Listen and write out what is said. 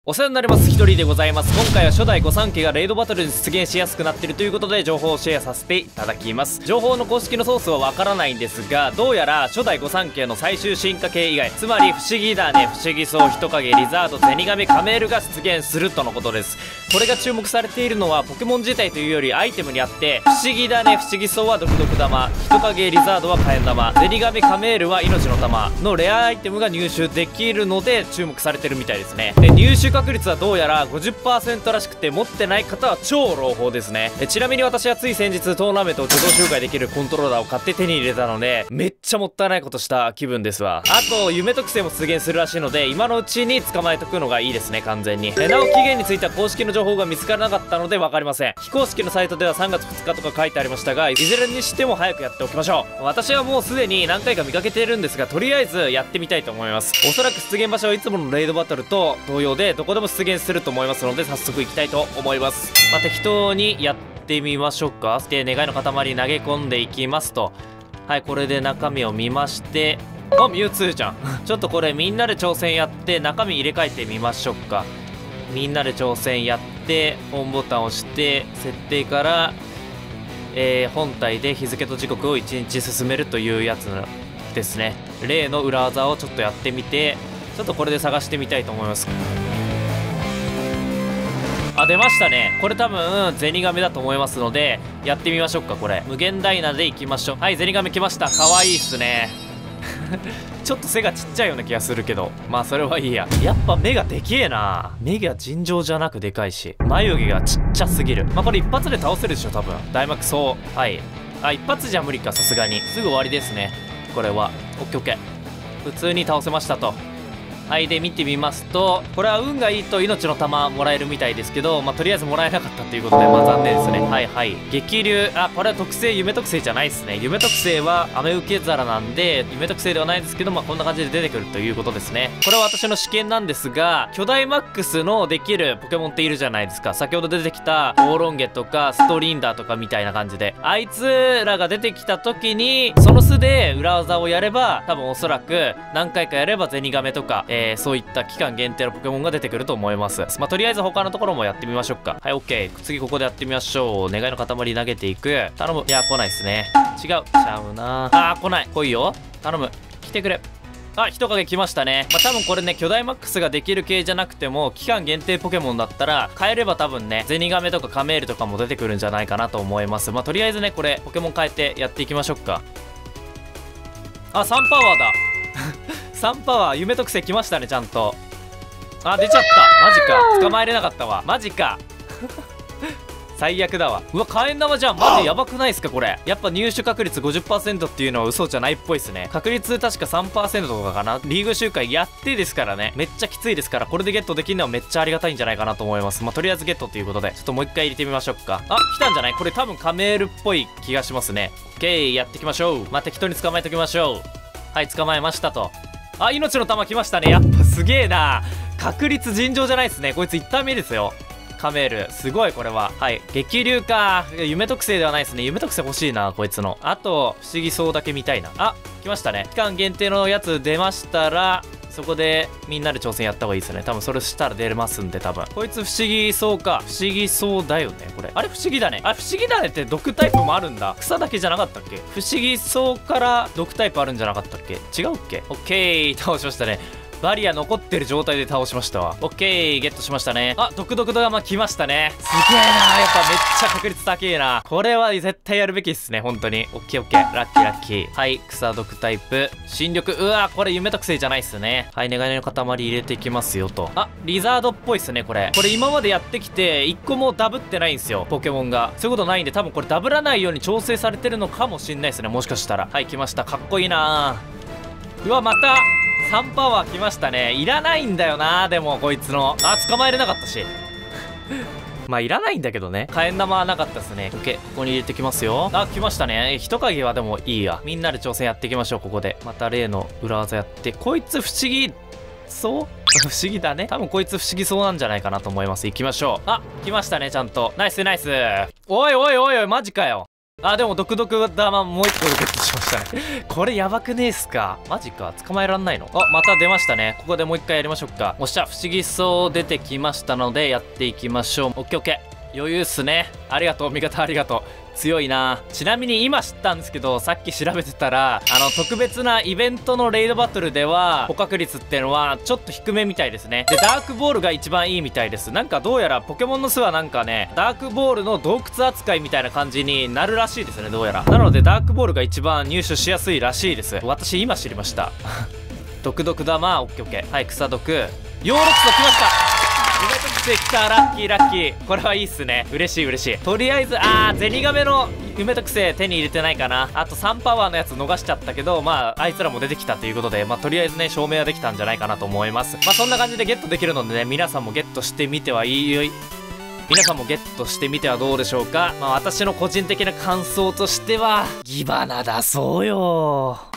お世話になります。ひとりでございます。今回は初代御三家がレイドバトルに出現しやすくなっているということで情報をシェアさせていただきます。情報の公式のソースはわからないんですが、どうやら初代御三家の最終進化系以外、つまり不思議種、不思議草、人影、リザード、ゼニガメ、カメールが出現するとのことです。これが注目されているのはポケモン自体というよりアイテムにあって、不思議種、不思議草は毒々玉、人影、リザードは火炎玉、ゼニガメ、カメールは命の玉のレアアイテムが入手できるので注目されてるみたいですね。で、入手確率はどうやら50% らしくて、持ってない方は超朗報ですね。ちなみに私はつい先日トーナメントを自動周回できるコントローラーを買って手に入れたので、めっちゃもったいないことした気分ですわ。あと夢特性も出現するらしいので、今のうちに捕まえとくのがいいですね。完全になお期限については公式の情報が見つからなかったので分かりません。非公式のサイトでは3月2日とか書いてありましたが、いずれにしても早くやっておきましょう。私はもうすでに何回か見かけているんですが、とりあえずやってみたいと思います。おそらく出現場所はいつものレイドバトルと同様で、どこでも出現すると思いますので、早速行きたいと思います。適当にやってみましょうか。で、願いの塊投げ込んでいきますと、はい、これで中身を見まして、あ、ミュウツーじゃんちょっとこれみんなで挑戦やって中身入れ替えてみましょうか。みんなで挑戦やってホームボタンを押して設定から、本体で日付と時刻を1日進めるというやつですね。例の裏技をちょっとやってみて、ちょっとこれで探してみたいと思います。あ、出ましたね。これ多分ゼニガメだと思いますのでやってみましょうか。これ無限ダイナでいきましょう。はい、ゼニガメ来ました。可愛いっすねちょっと背がちっちゃいような気がするけど、まあそれはいいや。やっぱ目がでけえな。目が尋常じゃなくでかいし、眉毛がちっちゃすぎる。まあこれ一発で倒せるでしょ多分。大幕草、はい。あ、一発じゃ無理か、さすがにすぐ終わりですね。これはオッケーオッケー、普通に倒せましたと。はい、で見てみますと、これは運がいいと命の玉もらえるみたいですけど、とりあえずもらえなかったということで、残念ですね。はいはい、激流、あ、これは特性夢特性じゃないですね。夢特性は雨受け皿なんで夢特性ではないですけど、こんな感じで出てくるということですね。これは私の試験なんですが、巨大マックスのできるポケモンっているじゃないですか。先ほど出てきたオーロンゲとかストリンダーとかみたいな感じで、あいつらが出てきた時にその巣で裏技をやれば、多分おそらく何回かやればゼニガメとか、そういった期間限定のポケモンが出てくると思います。とりあえず他のところもやってみましょうか。はい、 OK。 次ここでやってみましょう。願いの塊投げていく。頼む。いや、来ないっすね。違う、ちゃうなあ。来ない。来いよ、頼む、来てくれ。あ、人影来ましたね。多分これね、巨大マックスができる系じゃなくても期間限定ポケモンだったら変えれば多分ね、ゼニガメとかカメールとかも出てくるんじゃないかなと思います。とりあえずね、これポケモン変えてやっていきましょうか。あ、3パワーだ3パワー、夢特性来ましたね、ちゃんと。あ、出ちゃった。マジか、捕まえれなかったわ。マジか最悪だわ。うわ、火炎玉じゃん。マジやばくないっすかこれ。やっぱ入手確率 50% っていうのは嘘じゃないっぽいっすね。確率確か 3% とかかな。リーグ周回やってですからね、めっちゃきついですから、これでゲットできるのはめっちゃありがたいんじゃないかなと思います。とりあえずゲットということで、ちょっともう一回入れてみましょうか。あ、来たんじゃない？これ多分カメールっぽい気がしますね。オッケー、やっていきましょう。適当に捕まえておきましょう。はい、捕まえましたと。あ、命の玉来ましたね。やっぱすげえな。確率尋常じゃないですね。こいつ1ターン目ですよ。カメールすごい。これは、はい、激流か。夢特性ではないですね。夢特性欲しいなこいつの。あと不思議そうだけ見たいな。あ、来ましたね。期間限定のやつ出ましたら、そこでみんなで挑戦やった方がいいですね。多分それしたら出れますんで、多分こいつ不思議そうか。不思議そうだよねこれ。あれ不思議だね。あ、不思議だねって毒タイプもあるんだ。草だけじゃなかったっけ？不思議そうから毒タイプあるんじゃなかったっけ？違うっけ？オッケー、倒しましたね。バリア残ってる状態で倒しましたわ。オッケー、ゲットしましたね。あ、毒玉来ましたね。すげえな。やっぱめっちゃ確率高えな。これは絶対やるべきっすね、本当に。オッケーオッケー、ラッキーラッキー。はい、草毒タイプ新緑。うわ、これ夢特性じゃないっすね。はい、願いの塊入れていきますよと。あ、リザードっぽいっすねこれ。今までやってきて1個もダブってないんですよ、ポケモンが。そういうことないんで、多分これダブらないように調整されてるのかもしんないですね、もしかしたら。はい、来ました。かっこいいな。うわ、また3パワー来ましたね。いらないんだよな。でもこいつの、あ、捕まえれなかったしいらないんだけどね。火炎玉はなかったですね。オッケー、ここに入れてきますよ。あ、来ましたね。人影はでもいいや。みんなで挑戦やっていきましょう。ここでまた例の裏技やって。こいつ不思議そう不思議だね。多分こいつ不思議そうなんじゃないかなと思います。行きましょう。あ、来ましたね、ちゃんと。ナイスナイス。おいおいおいおい、マジかよ。 あ、でも毒々玉もう1個ゲットしましたねこれやばくねえっすか？マジか、捕まえらんないの？あ、また出ましたね。ここでもう1回やりましょうか。おっしゃ、不思議そう出てきましたのでやっていきましょう。オッケーオッケー、余裕っすね。ありがとう、味方ありがとう。強いな。ちなみに今知ったんですけど、さっき調べてたら特別なイベントのレイドバトルでは捕獲率っていうのはちょっと低めみたいですね。でダークボールが一番いいみたいです。なんかどうやらポケモンの巣はなんかね、ダークボールの洞窟扱いみたいな感じになるらしいですね、どうやら。なのでダークボールが一番入手しやすいらしいです。私今知りました毒々玉、オッケーオッケー。はい、草毒、ヨーロックス来ました。夢特性来た。ラッキーラッキー。これはいいっすね。嬉しい嬉しい。とりあえずゼニガメの夢特性手に入れてないかな。あと3パワーのやつ逃しちゃったけど、まああいつらも出てきたということで、まあとりあえずね証明はできたんじゃないかなと思います。まあそんな感じでゲットできるのでね、皆さんもゲットしてみて皆さんもゲットしてみてはどうでしょうか。まあ私の個人的な感想としてはギバナだそうよ。